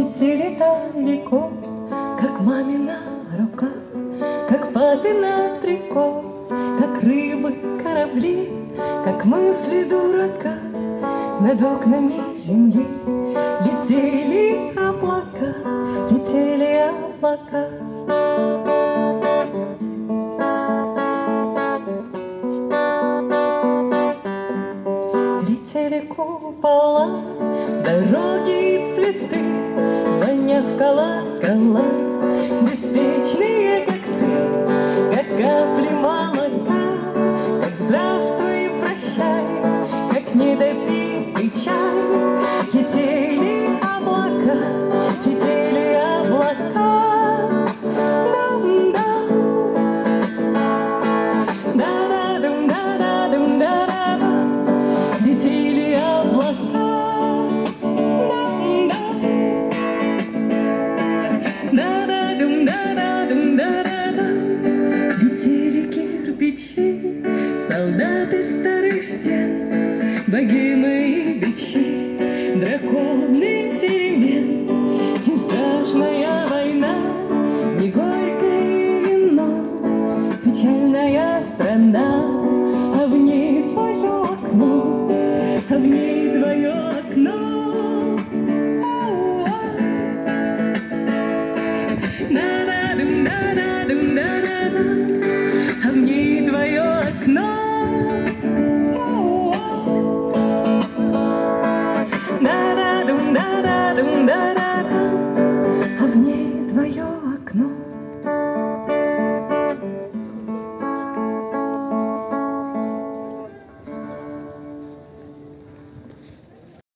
летели далеко, как мамина рука, как папина трико, как рыбы, корабли, как мысли дурака. Над окнами земли летели облака, летели облака. Летели купола, дороги и цветы, звоня в колокола, беспечные, как ты, как капли молока, как здравствуй и прощай, как недопитый чай. Летели облака, летели облака. Летели облака. Летели кирпичи, солдаты старых стен, богемы и бичи, драконы перемен. Не страшная война, не горькое вино, печальная страна, а в ней твое окно, а в ней твое окно. А в ней твое окно. А в ней твое окно.